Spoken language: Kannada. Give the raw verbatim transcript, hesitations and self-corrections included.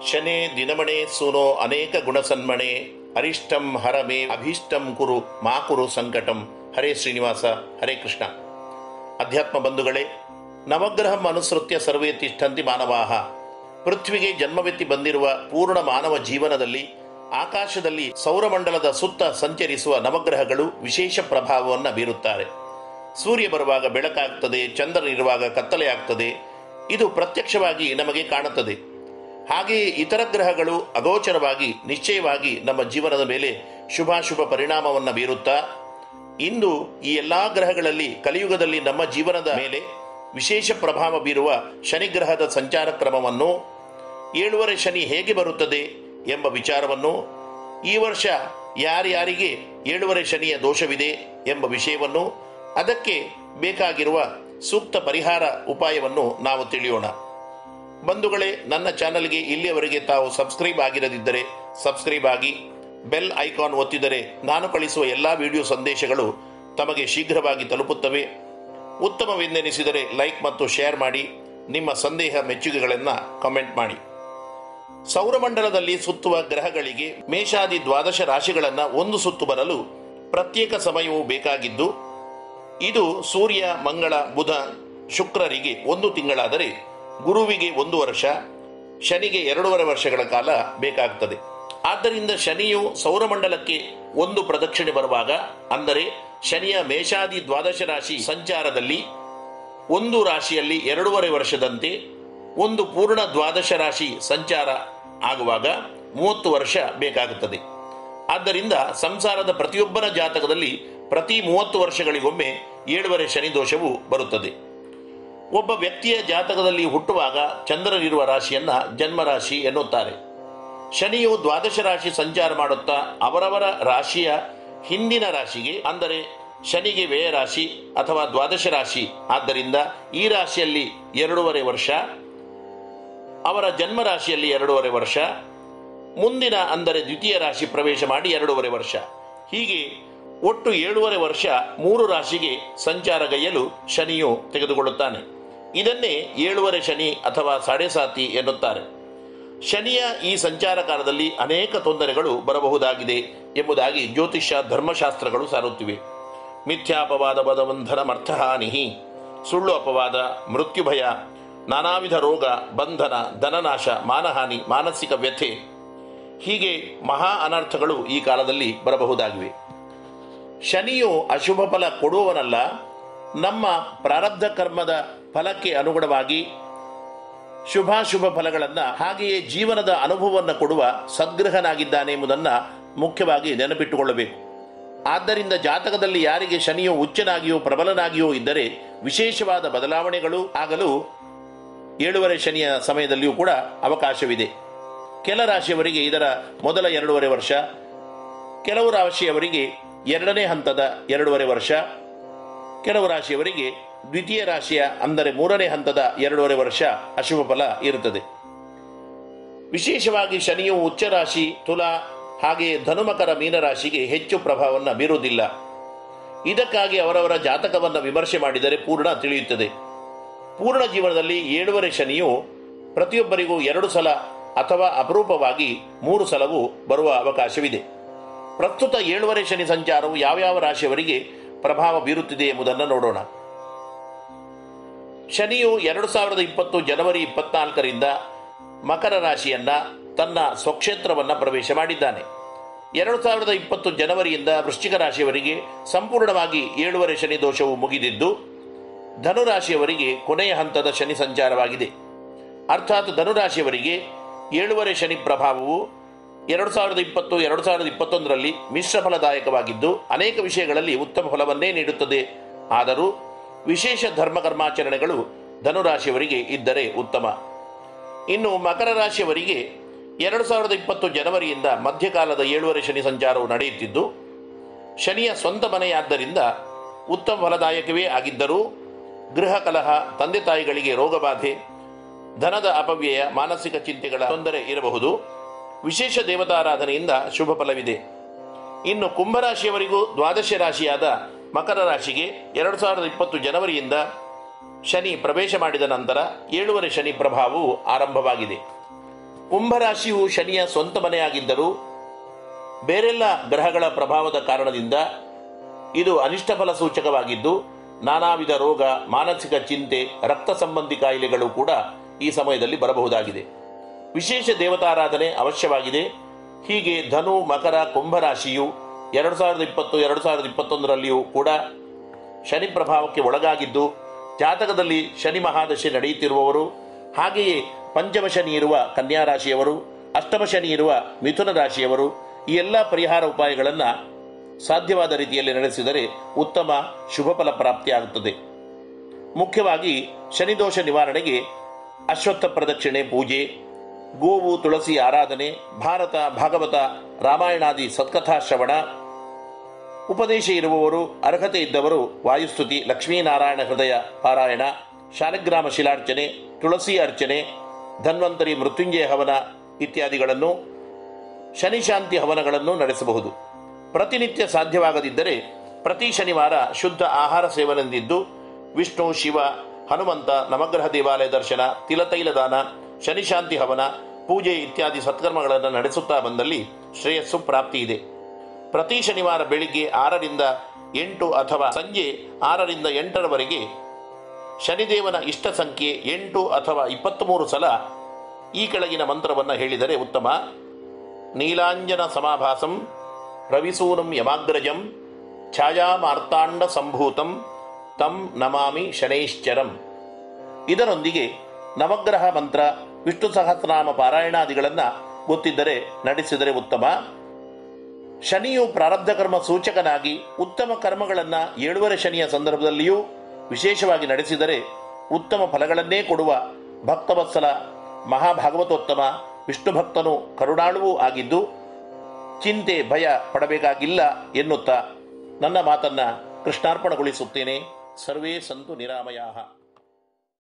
ಶನೇ ದಿನಮಣೆ ಸೂನೋ ಅನೇಕ ಗುಣಸನ್ಮಣೆ ಅರಿಷ್ಟಂ ಹರಮೇ ಅಭೀಷ್ಟಂ ಕುರು ಮಾ ಕುರು ಸಂಕಟಂ. ಹರೇ ಶ್ರೀನಿವಾಸ, ಹರೇ ಕೃಷ್ಣ. ಅಧ್ಯಾತ್ಮ ಬಂಧುಗಳೇ, ನವಗ್ರಹಂ ಅನುಸೃತ್ಯ ಸರ್ವೇ ತಿಷ್ಠಂತಿ ಮಾನವಾಹ. ಪೃಥ್ವಿಗೆ ಜನ್ಮವೆತ್ತಿ ಬಂದಿರುವ ಪೂರ್ಣ ಮಾನವ ಜೀವನದಲ್ಲಿ ಆಕಾಶದಲ್ಲಿ ಸೌರಮಂಡಲದ ಸುತ್ತ ಸಂಚರಿಸುವ ನವಗ್ರಹಗಳು ವಿಶೇಷ ಪ್ರಭಾವವನ್ನು ಬೀರುತ್ತಾರೆ. ಸೂರ್ಯ ಬರುವಾಗ ಬೆಳಕಾಗ್ತದೆ, ಚಂದ್ರನಿರುವಾಗ ಕತ್ತಲೆಯಾಗ್ತದೆ. ಇದು ಪ್ರತ್ಯಕ್ಷವಾಗಿ ನಮಗೆ ಕಾಣುತ್ತದೆ. ಹಾಗೆಯೇ ಇತರ ಗ್ರಹಗಳು ಅಗೋಚರವಾಗಿ ನಿಶ್ಚಯವಾಗಿ ನಮ್ಮ ಜೀವನದ ಮೇಲೆ ಶುಭಾಶುಭ ಪರಿಣಾಮವನ್ನು ಬೀರುತ್ತಾ, ಇಂದು ಈ ಎಲ್ಲ ಗ್ರಹಗಳಲ್ಲಿ ಕಲಿಯುಗದಲ್ಲಿ ನಮ್ಮ ಜೀವನದ ಮೇಲೆ ವಿಶೇಷ ಪ್ರಭಾವ ಬೀರುವ ಶನಿಗ್ರಹದ ಸಂಚಾರ ಕ್ರಮವನ್ನು, ಏಳುವರೆ ಶನಿ ಹೇಗೆ ಬರುತ್ತದೆ ಎಂಬ ವಿಚಾರವನ್ನು, ಈ ವರ್ಷ ಯಾರ್ಯಾರಿಗೆ ಏಳುವರೆ ಶನಿಯ ದೋಷವಿದೆ ಎಂಬ ವಿಷಯವನ್ನು, ಅದಕ್ಕೆ ಬೇಕಾಗಿರುವ ಸೂಕ್ತ ಪರಿಹಾರ ಉಪಾಯವನ್ನು ನಾವು ತಿಳಿಯೋಣ. ಬಂಧುಗಳೇ, ನನ್ನ ಚಾನಲ್ಗೆ ಇಲ್ಲಿಯವರೆಗೆ ತಾವು ಸಬ್ಸ್ಕ್ರೈಬ್ ಆಗಿರದಿದ್ದರೆ ಸಬ್ಸ್ಕ್ರೈಬ್ ಆಗಿ, ಬೆಲ್ ಐಕಾನ್ ಒತ್ತಿದರೆ ನಾನು ಕಳಿಸುವ ಎಲ್ಲ ವಿಡಿಯೋ ಸಂದೇಶಗಳು ತಮಗೆ ಶೀಘ್ರವಾಗಿ ತಲುಪುತ್ತವೆ. ಉತ್ತಮವೆಂದೆನಿಸಿದರೆ ಲೈಕ್ ಮತ್ತು ಶೇರ್ ಮಾಡಿ. ನಿಮ್ಮ ಸಂದೇಹ ಮೆಚ್ಚುಗೆಗಳನ್ನು ಕಮೆಂಟ್ ಮಾಡಿ. ಸೌರಮಂಡಲದಲ್ಲಿ ಸುತ್ತುವ ಗ್ರಹಗಳಿಗೆ ಮೇಷಾದಿ ದ್ವಾದಶ ರಾಶಿಗಳನ್ನು ಒಂದು ಸುತ್ತು ಬರಲು ಪ್ರತ್ಯೇಕ ಸಮಯವು ಬೇಕಾಗಿದ್ದು, ಇದು ಸೂರ್ಯ, ಮಂಗಳ, ಬುಧ, ಶುಕ್ರರಿಗೆ ಒಂದು ತಿಂಗಳಾದರೆ ಗುರುವಿಗೆ ಒಂದು ವರ್ಷ, ಶನಿಗೆ ಎರಡೂವರೆ ವರ್ಷಗಳ ಕಾಲ ಬೇಕಾಗ್ತದೆ. ಆದ್ದರಿಂದ ಶನಿಯು ಸೌರಮಂಡಲಕ್ಕೆ ಒಂದು ಪ್ರದಕ್ಷಿಣೆ ಬರುವಾಗ, ಅಂದರೆ ಶನಿಯ ಮೇಷಾದಿ ದ್ವಾದಶ ರಾಶಿ ಸಂಚಾರದಲ್ಲಿ ಒಂದು ರಾಶಿಯಲ್ಲಿ ಎರಡೂವರೆ ವರ್ಷದಂತೆ, ಒಂದು ಪೂರ್ಣ ದ್ವಾದಶ ರಾಶಿ ಸಂಚಾರ ಆಗುವಾಗ ಮೂವತ್ತು ವರ್ಷ ಬೇಕಾಗುತ್ತದೆ. ಆದ್ದರಿಂದ ಸಂಸಾರದ ಪ್ರತಿಯೊಬ್ಬರ ಜಾತಕದಲ್ಲಿ ಪ್ರತಿ ಮೂವತ್ತು ವರ್ಷಗಳಿಗೊಮ್ಮೆ ಏಳುವರೆ ಶನಿ ದೋಷವು ಬರುತ್ತದೆ. ಒಬ್ಬ ವ್ಯಕ್ತಿಯ ಜಾತಕದಲ್ಲಿ ಹುಟ್ಟುವಾಗ ಚಂದ್ರನಿರುವ ರಾಶಿಯನ್ನ ಜನ್ಮರಾಶಿ ಎನ್ನುತ್ತಾರೆ. ಶನಿಯು ದ್ವಾದಶ ರಾಶಿ ಸಂಚಾರ ಮಾಡುತ್ತಾ ಅವರವರ ರಾಶಿಯ ಹಿಂದಿನ ರಾಶಿಗೆ, ಅಂದರೆ ಶನಿಗೆ ವ್ಯಯ ರಾಶಿ ಅಥವಾ ದ್ವಾದಶ ರಾಶಿ, ಆದ್ದರಿಂದ ಈ ರಾಶಿಯಲ್ಲಿ ಎರಡೂವರೆ ವರ್ಷ, ಅವರ ಜನ್ಮ ರಾಶಿಯಲ್ಲಿ ಎರಡೂವರೆ ವರ್ಷ, ಮುಂದಿನ ಅಂದರೆ ದ್ವಿತೀಯ ರಾಶಿ ಪ್ರವೇಶ ಮಾಡಿ ಎರಡೂವರೆ ವರ್ಷ, ಹೀಗೆ ಒಟ್ಟು ಏಳೂವರೆ ವರ್ಷ ಮೂರು ರಾಶಿಗೆ ಸಂಚಾರಗೈಯಲು ಶನಿಯು ತೆಗೆದುಕೊಳ್ಳುತ್ತಾನೆ. ಇದನ್ನೇ ಏಳುವರೆ ಶನಿ ಅಥವಾ ಸಾಡೆಸಾತಿ ಎನ್ನುತ್ತಾರೆ. ಶನಿಯ ಈ ಸಂಚಾರ ಕಾಲದಲ್ಲಿ ಅನೇಕ ತೊಂದರೆಗಳು ಬರಬಹುದಾಗಿದೆ ಎಂಬುದಾಗಿ ಜ್ಯೋತಿಷ್ಯ ಧರ್ಮಶಾಸ್ತ್ರಗಳು ಸಾರುತ್ತಿವೆ. ಮಿಥ್ಯಾಪವಾದ ಬದಬಂಧನ ಅರ್ಥಹಾನಿ, ಸುಳ್ಳು ಅಪವಾದ, ಮೃತ್ಯುಭಯ, ನಾನಾ ವಿಧ ರೋಗ, ಬಂಧನ, ಧನನಾಶ, ಮಾನಹಾನಿ, ಮಾನಸಿಕ ವ್ಯಥೆ, ಹೀಗೆ ಮಹಾ ಅನರ್ಥಗಳು ಈ ಕಾಲದಲ್ಲಿ ಬರಬಹುದಾಗಿವೆ. ಶನಿಯು ಅಶುಭ ಫಲ ಕೊಡುವವನಲ್ಲ. ನಮ್ಮ ಪ್ರಾರಬ್ಧ ಕರ್ಮದ ಫಲಕ್ಕೆ ಅನುಗುಣವಾಗಿ ಶುಭಾಶುಭ ಫಲಗಳನ್ನು, ಹಾಗೆಯೇ ಜೀವನದ ಅನುಭವವನ್ನು ಕೊಡುವ ಸದ್ಗ್ರಹನಾಗಿದ್ದಾನೆ ಎಂಬುದನ್ನು ಮುಖ್ಯವಾಗಿ ನೆನಪಿಟ್ಟುಕೊಳ್ಳಬೇಕು. ಆದ್ದರಿಂದ ಜಾತಕದಲ್ಲಿ ಯಾರಿಗೆ ಶನಿಯು ಉಚ್ಚನಾಗಿಯೋ ಪ್ರಬಲನಾಗಿಯೋ ಇದ್ದರೆ ವಿಶೇಷವಾದ ಬದಲಾವಣೆಗಳು ಆಗಲು ಏಳುವರೆ ಶನಿಯ ಸಮಯದಲ್ಲಿಯೂ ಕೂಡ ಅವಕಾಶವಿದೆ. ಕೆಲ ರಾಶಿಯವರಿಗೆ ಇದರ ಮೊದಲ ಎರಡೂವರೆ ವರ್ಷ, ಕೆಲವು ರಾಶಿಯವರಿಗೆ ಎರಡನೇ ಹಂತದ ಎರಡೂವರೆ ವರ್ಷ, ಕೆಲವು ರಾಶಿಯವರಿಗೆ ದ್ವಿತೀಯ ರಾಶಿಯ ಅಂದರೆ ಮೂರನೇ ಹಂತದ ಎರಡೂವರೆ ವರ್ಷ ಅಶುಭ ಫಲ ಇರುತ್ತದೆ. ವಿಶೇಷವಾಗಿ ಶನಿಯು ಉಚ್ಚ ರಾಶಿ ತುಲಾ ಹಾಗೆಯೇ ಧನು, ಮಕರ, ಮೀನರಾಶಿಗೆ ಹೆಚ್ಚು ಪ್ರಭಾವವನ್ನು ಬೀರುವುದಿಲ್ಲ. ಇದಕ್ಕಾಗಿ ಅವರವರ ಜಾತಕವನ್ನು ವಿಮರ್ಶೆ ಮಾಡಿದರೆ ಪೂರ್ಣ ತಿಳಿಯುತ್ತದೆ. ಪೂರ್ಣ ಜೀವನದಲ್ಲಿ ಏಳುವರೆ ಶನಿಯು ಪ್ರತಿಯೊಬ್ಬರಿಗೂ ಎರಡು ಸಲ ಅಥವಾ ಅಪರೂಪವಾಗಿ ಮೂರು ಸಲವೂ ಬರುವ ಅವಕಾಶವಿದೆ. ಪ್ರಸ್ತುತ ಏಳುವರೆ ಶನಿ ಸಂಚಾರವು ಯಾವ್ಯಾವ ರಾಶಿಯವರಿಗೆ ಪ್ರಭಾವ ಬೀರುತ್ತಿದೆ ಎಂಬುದನ್ನು ನೋಡೋಣ. ಶನಿಯು ಎರಡು ಸಾವಿರದ ಇಪ್ಪತ್ತು ಜನವರಿ ಇಪ್ಪತ್ನಾಲ್ಕರಿಂದ ಮಕರ ರಾಶಿಯನ್ನ ತನ್ನ ಸ್ವಕ್ಷೇತ್ರವನ್ನು ಪ್ರವೇಶ ಮಾಡಿದ್ದಾನೆ. ಎರಡು ಸಾವಿರದ ಇಪ್ಪತ್ತು ಜನವರಿಯಿಂದ ವೃಶ್ಚಿಕ ರಾಶಿಯವರಿಗೆ ಸಂಪೂರ್ಣವಾಗಿ ಏಳುವರೆ ಶನಿ ದೋಷವು ಮುಗಿದಿದ್ದು, ಧನುರಾಶಿಯವರಿಗೆ ಕೊನೆಯ ಹಂತದ ಶನಿ ಸಂಚಾರವಾಗಿದೆ. ಅರ್ಥಾತ್ ಧನುರಾಶಿಯವರಿಗೆ ಏಳುವರೆ ಶನಿ ಪ್ರಭಾವವು ಎರಡು ಸಾವಿರದ ಇಪ್ಪತ್ತು ಎರಡು ಸಾವಿರದ ಇಪ್ಪತ್ತೊಂದರಲ್ಲಿ ಮಿಶ್ರ ಫಲದಾಯಕವಾಗಿದ್ದು ಅನೇಕ ವಿಷಯಗಳಲ್ಲಿ ಉತ್ತಮ ಫಲವನ್ನೇ ನೀಡುತ್ತದೆ. ಆದರೂ ವಿಶೇಷ ಧರ್ಮ ಕರ್ಮಾಚರಣೆಗಳು ಧನುರಾಶಿಯವರಿಗೆ ಇದ್ದರೆ ಉತ್ತಮ. ಇನ್ನು ಮಕರ ರಾಶಿಯವರಿಗೆ ಎರಡು ಸಾವಿರದ ಇಪ್ಪತ್ತು ಜನವರಿಯಿಂದ ಮಧ್ಯಕಾಲದ ಏಳುವರೆ ಶನಿ ಸಂಚಾರವು ನಡೆಯುತ್ತಿದ್ದು, ಶನಿಯ ಸ್ವಂತ ಮನೆಯಾದ್ದರಿಂದ ಉತ್ತಮ ಫಲದಾಯಕವೇ ಆಗಿದ್ದರೂ ಗೃಹ ಕಲಹ, ತಂದೆ ತಾಯಿಗಳಿಗೆ ರೋಗಬಾಧೆ, ಧನದ ಅಪವ್ಯಯ, ಮಾನಸಿಕ ಚಿಂತೆಗಳ ತೊಂದರೆ ಇರಬಹುದು. ವಿಶೇಷ ದೇವತಾರಾಧನೆಯಿಂದ ಶುಭ ಫಲವಿದೆ. ಇನ್ನು ಕುಂಭರಾಶಿಯವರಿಗೂ ದ್ವಾದಶ ರಾಶಿಯಾದ ಮಕರ ರಾಶಿಗೆ ಎರಡು ಸಾವಿರದ ಇಪ್ಪತ್ತು ಜನವರಿಯಿಂದ ಶನಿ ಪ್ರವೇಶ ಮಾಡಿದ ನಂತರ ಏಳುವರೆ ಶನಿ ಪ್ರಭಾವವು ಆರಂಭವಾಗಿದೆ. ಕುಂಭರಾಶಿಯು ಶನಿಯ ಸ್ವಂತ ಮನೆಯಾಗಿದ್ದರೂ ಬೇರೆಲ್ಲ ಗ್ರಹಗಳ ಪ್ರಭಾವದ ಕಾರಣದಿಂದ ಇದು ಅನಿಷ್ಟ ಫಲ ಸೂಚಕವಾಗಿದ್ದು ನಾನಾ ವಿಧ ರೋಗ, ಮಾನಸಿಕ ಚಿಂತೆ, ರಕ್ತ ಸಂಬಂಧಿ ಕಾಯಿಲೆಗಳು ಕೂಡ ಈ ಸಮಯದಲ್ಲಿ ಬರಬಹುದಾಗಿದೆ. ವಿಶೇಷ ದೇವತಾರಾಧನೆ ಅವಶ್ಯವಾಗಿದೆ. ಹೀಗೆ ಧನು, ಮಕರ, ಕುಂಭರಾಶಿಯು ಎರಡು ಸಾವಿರದ ಇಪ್ಪತ್ತು ಎರಡು ಸಾವಿರದ ಇಪ್ಪತ್ತೊಂದರಲ್ಲಿಯೂ ಕೂಡ ಶನಿ ಪ್ರಭಾವಕ್ಕೆ ಒಳಗಾಗಿದ್ದು ಜಾತಕದಲ್ಲಿ ಶನಿ ಮಹಾದಶೆ ನಡೆಯುತ್ತಿರುವವರು, ಹಾಗೆಯೇ ಪಂಚಮ ಶನಿ ಇರುವ ಕನ್ಯಾ ರಾಶಿಯವರು, ಅಷ್ಟಮ ಶನಿ ಇರುವ ಮಿಥುನ ರಾಶಿಯವರು ಈ ಎಲ್ಲ ಪರಿಹಾರ ಉಪಾಯಗಳನ್ನು ಸಾಧ್ಯವಾದ ರೀತಿಯಲ್ಲಿ ನಡೆಸಿದರೆ ಉತ್ತಮ ಶುಭ ಫಲ ಪ್ರಾಪ್ತಿಯಾಗುತ್ತದೆ. ಮುಖ್ಯವಾಗಿ ಶನಿದೋಷ ನಿವಾರಣೆಗೆ ಅಶ್ವತ್ಥ ಪ್ರದಕ್ಷಿಣೆ ಪೂಜೆ, ಗೋವು ತುಳಸಿ ಆರಾಧನೆ, ಭಾರತ ಭಾಗವತ ರಾಮಾಯಣಾದಿ ಸತ್ಕಥಾ ಶ್ರವಣ, ಉಪದೇಶ ಇರುವವರು, ಅರ್ಹತೆ ಇದ್ದವರು ವಾಯುಸ್ತುತಿ, ಲಕ್ಷ್ಮೀನಾರಾಯಣ ಹೃದಯ ಪಾರಾಯಣ, ಶಾಲಿಗ್ರಾಮ ಶಿಲಾರ್ಚನೆ, ತುಳಸಿ ಅರ್ಚನೆ, ಧನ್ವಂತರಿ ಮೃತ್ಯುಂಜಯ ಹವನ ಇತ್ಯಾದಿಗಳನ್ನು, ಶನಿಶಾಂತಿ ಹವನಗಳನ್ನು ನಡೆಸಬಹುದು. ಪ್ರತಿನಿತ್ಯ ಸಾಧ್ಯವಾಗದಿದ್ದರೆ ಪ್ರತಿ ಶನಿವಾರ ಶುದ್ಧ ಆಹಾರ ಸೇವನೆಯಿಂದಿದ್ದು ವಿಷ್ಣು, ಶಿವ, ಹನುಮಂತ, ನವಗ್ರಹ ದೇವಾಲಯ ದರ್ಶನ, ತಿಲತೈಲ ದಾನ, ಶನಿಶಾಂತಿ ಹವನ, ಪೂಜೆ ಇತ್ಯಾದಿ ಸತ್ಕರ್ಮಗಳನ್ನು ನಡೆಸುತ್ತಾ ಬಂದಲ್ಲಿ ಶ್ರೇಯಸ್ಸು ಪ್ರಾಪ್ತಿ ಇದೆ. ಪ್ರತಿ ಶನಿವಾರ ಬೆಳಿಗ್ಗೆ ಆರರಿಂದ ಎಂಟು ಅಥವಾ ಸಂಜೆ ಆರರಿಂದ ಎಂಟರವರೆಗೆ ಶನಿದೇವನ ಇಷ್ಟ ಸಂಖ್ಯೆ ಎಂಟು ಅಥವಾ ಇಪ್ಪತ್ತ್ಮೂರು ಸಲ ಈ ಕೆಳಗಿನ ಮಂತ್ರವನ್ನು ಹೇಳಿದರೆ ಉತ್ತಮ. ನೀಲಾಂಜನ ಸಮಾಭಾಸಂ ರವಿಸೂನಂ ಯಮಾಗ್ರಜಂ ಛಾಯಾಮಾರ್ತಾಂಡ ಸಂಭೂತಂ ತಂ ನಮಾಮಿ ಶನೈಶ್ಚರಂ. ಇದರೊಂದಿಗೆ ನವಗ್ರಹ ಮಂತ್ರ, ವಿಷ್ಣು ಸಹಸ್ರನಾಮ ಪಾರಾಯಣಾದಿಗಳನ್ನು ಗೊತ್ತಿದ್ದರೆ ನಡೆಸಿದರೆ ಉತ್ತಮ. ಶನಿಯು ಪ್ರಾರಬ್ಧ ಕರ್ಮ ಸೂಚಕನಾಗಿ ಉತ್ತಮ ಕರ್ಮಗಳನ್ನು ಏಳುವರೆ ಶನಿಯ ಸಂದರ್ಭದಲ್ಲಿಯೂ ವಿಶೇಷವಾಗಿ ನಡೆಸಿದರೆ ಉತ್ತಮ ಫಲಗಳನ್ನೇ ಕೊಡುವ ಭಕ್ತವತ್ಸಲ ಮಹಾಭಾಗವತೋತ್ತಮ ವಿಷ್ಣು ಭಕ್ತನು ಕರುಣಾಳುವೂ ಆಗಿದ್ದು ಚಿಂತೆ ಭಯ ಪಡಬೇಕಾಗಿಲ್ಲ ಎನ್ನುತ್ತಾ ನನ್ನ ಮಾತನ್ನು ಕೃಷ್ಣಾರ್ಪಣಗೊಳಿಸುತ್ತೇನೆ. ಸರ್ವೇ ಸಂತು ನಿರಾಮಯಾಃ.